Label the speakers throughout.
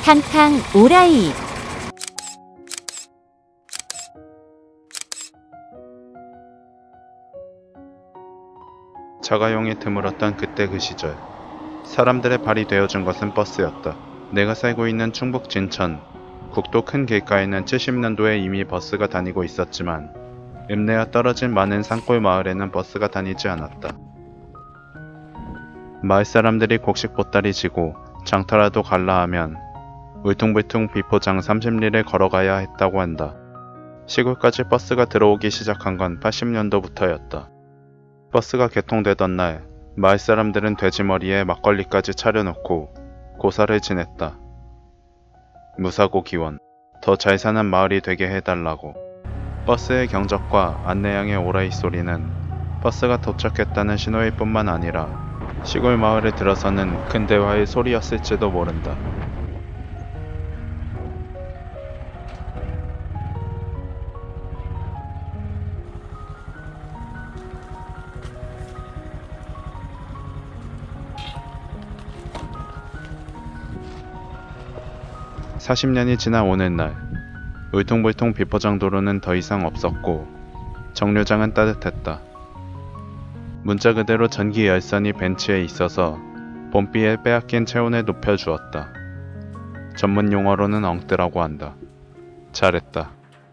Speaker 1: 탕탕 오라이.
Speaker 2: 자가용이 드물었던 그때 그 시절, 사람들의 발이 되어준 것은 버스였다. 내가 살고 있는 충북 진천 국도 큰 길가에는 70년도에 이미 버스가 다니고 있었지만 읍내와 떨어진 많은 산골 마을에는 버스가 다니지 않았다. 마을 사람들이 곡식 보따리 지고 장터라도 갈라 하면 울퉁불퉁 비포장 30리를 걸어가야 했다고 한다. 시골까지 버스가 들어오기 시작한 건 80년도부터였다. 버스가 개통되던 날 마을 사람들은 돼지머리에 막걸리까지 차려놓고 고사를 지냈다. 무사고 기원, 더 잘 사는 마을이 되게 해달라고. 버스의 경적과 안내양의 오라이 소리는 버스가 도착했다는 신호일 뿐만 아니라 시골 마을에 들어서는 큰 대화의 소리였을지도 모른다. (40년이) 지나 오는 날, 울퉁불퉁 비포장 도로는 더 이상 없었고 정류장은 따뜻했다. 문자 그대로 전기 열선이 벤치에 있어서 봄비에 빼앗긴 체온을 높여주었다. 전문 용어로는 엉뜨라고 한다. 잘했다.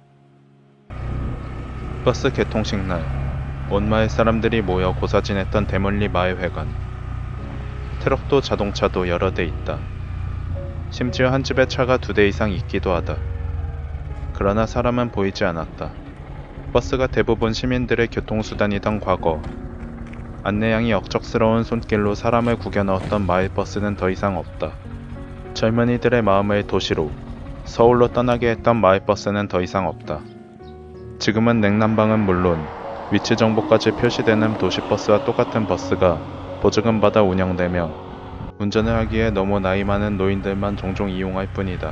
Speaker 2: 버스 개통식 날, 온 마을 사람들이 모여 고사 지냈던 대물리 마을회관. 트럭도 자동차도 여러 대 있다. 심지어 한 집에 차가 2대 이상 있기도 하다. 그러나 사람은 보이지 않았다. 버스가 대부분 시민들의 교통수단이던 과거, 안내양이 억척스러운 손길로 사람을 구겨 넣었던 마을버스는 더 이상 없다. 젊은이들의 마음을 도시로, 서울로 떠나게 했던 마을버스는 더 이상 없다. 지금은 냉난방은 물론 위치 정보까지 표시되는 도시버스와 똑같은 버스가 보조금 받아 운영되며 운전을 하기에 너무 나이 많은 노인들만 종종 이용할 뿐이다.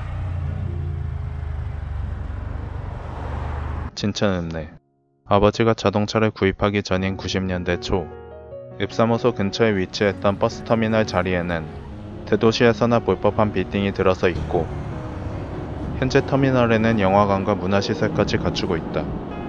Speaker 2: 진천 읍내. 아버지가 자동차를 구입하기 전인 90년대 초, 읍사무소 근처에 위치했던 버스터미널 자리에는 대도시에서나 볼 법한 빌딩이 들어서 있고 현재 터미널에는 영화관과 문화시설까지 갖추고 있다.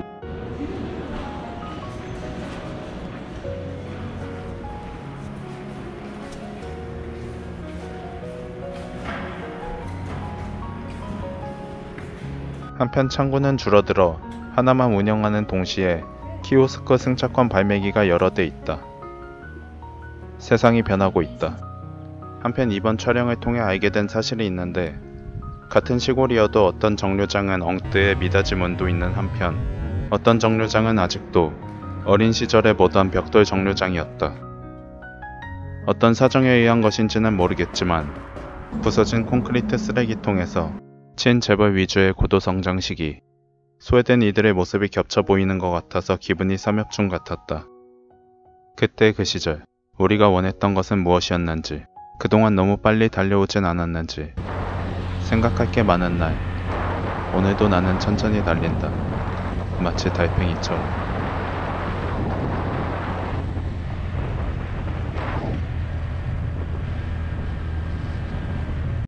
Speaker 2: 한편 창구는 줄어들어 하나만 운영하는 동시에 키오스크 승차권 발매기가 여러 대 있다. 세상이 변하고 있다. 한편 이번 촬영을 통해 알게 된 사실이 있는데, 같은 시골이어도 어떤 정류장은 엉뜨에 미닫이 문도 있는 한편 어떤 정류장은 아직도 어린 시절에 보던 벽돌 정류장이었다. 어떤 사정에 의한 것인지는 모르겠지만 부서진 콘크리트 쓰레기통에서 친 재벌 위주의 고도 성장 시기, 소외된 이들의 모습이 겹쳐 보이는 것 같아서 기분이 삼엽중 같았다. 그때 그 시절, 우리가 원했던 것은 무엇이었는지, 그동안 너무 빨리 달려오진 않았는지 생각할 게 많은 날, 오늘도 나는 천천히 달린다. 마치 달팽이처럼.